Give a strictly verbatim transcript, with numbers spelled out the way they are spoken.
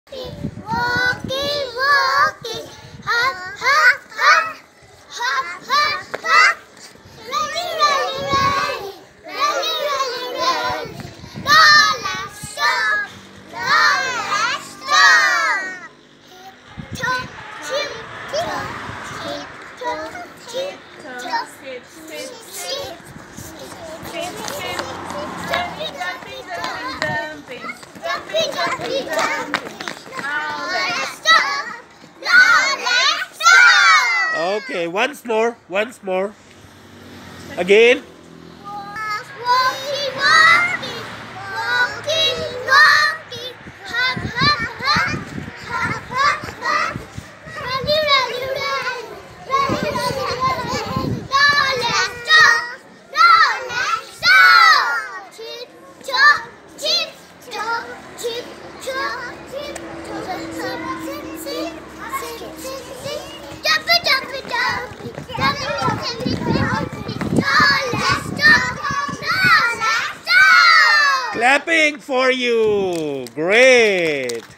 Walking, walking, hop, hop, hop, hop, hop, hop. Running, running, running, running, running, running. No, let's stop. No, let's stop. Tip, tip, tip, tip, tip, tip, tip, tip, tip. Jumping, jumping, jumping, jumping, jumping, jumping. Okay, once more, once more. Again. Walking, walking, walking, walking, hop, hop, hop, hop, hop, hop. Running, running, running, running, running, running. No, let's stop. No, let's stop. Tip, top, tip, top, tip, top, tip, top, tip, tip, tip, tip, tip, tip. Jumping, jumping, jumping, jumping, jumping, jumping. No, let's stop. No, let's stop. Clapping for you. Great.